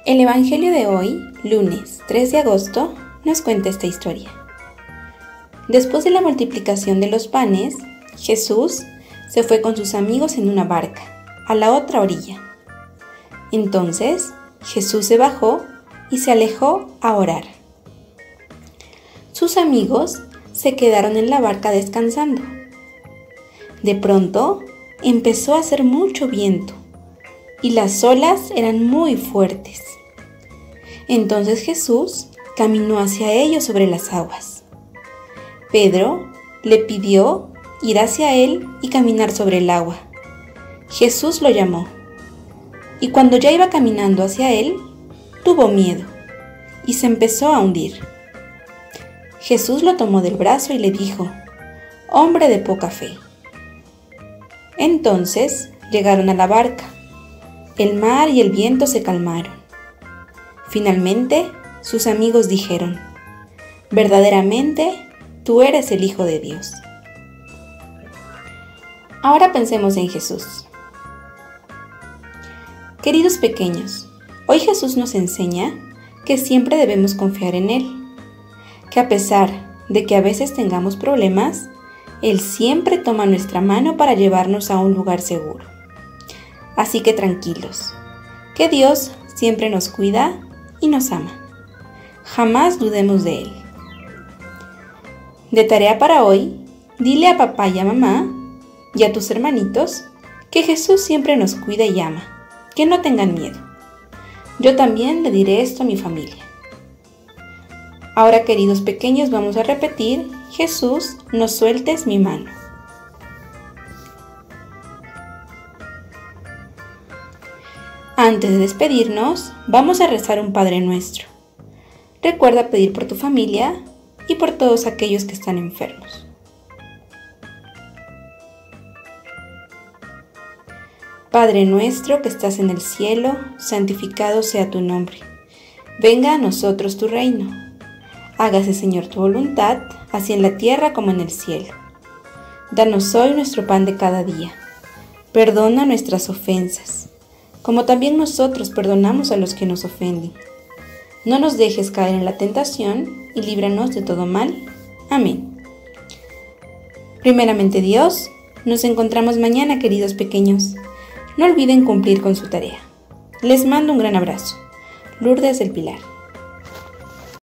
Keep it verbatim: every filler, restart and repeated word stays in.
El Evangelio de hoy, lunes tres de agosto, nos cuenta esta historia. Después de la multiplicación de los panes, Jesús se fue con sus amigos en una barca, a la otra orilla. Entonces, Jesús se bajó y se alejó a orar. Sus amigos se quedaron en la barca descansando. De pronto, empezó a hacer mucho viento y las olas eran muy fuertes. Entonces Jesús caminó hacia ellos sobre las aguas. Pedro le pidió ir hacia él y caminar sobre el agua. Jesús lo llamó, y cuando ya iba caminando hacia él, tuvo miedo y se empezó a hundir. Jesús lo tomó del brazo y le dijo: «Hombre de poca fe». Entonces llegaron a la barca. El mar y el viento se calmaron. Finalmente, sus amigos dijeron: «Verdaderamente, tú eres el Hijo de Dios». Ahora pensemos en Jesús. Queridos pequeños, hoy Jesús nos enseña que siempre debemos confiar en Él, que a pesar de que a veces tengamos problemas, Él siempre toma nuestra mano para llevarnos a un lugar seguro. Así que tranquilos, que Dios siempre nos cuida y nos ama. Jamás dudemos de Él. De tarea para hoy, dile a papá y a mamá y a tus hermanitos que Jesús siempre nos cuida y ama, que no tengan miedo. Yo también le diré esto a mi familia. Ahora, queridos pequeños, vamos a repetir: Jesús, no sueltes mi mano. Antes de despedirnos, vamos a rezar un Padre Nuestro. Recuerda pedir por tu familia y por todos aquellos que están enfermos. Padre nuestro que estás en el cielo, santificado sea tu nombre. Venga a nosotros tu reino. Hágase, Señor, tu voluntad, así en la tierra como en el cielo. Danos hoy nuestro pan de cada día. Perdona nuestras ofensas, como también nosotros perdonamos a los que nos ofenden. No nos dejes caer en la tentación y líbranos de todo mal. Amén. Primeramente Dios, nos encontramos mañana, queridos pequeños. No olviden cumplir con su tarea. Les mando un gran abrazo. Lourdes del Pilar.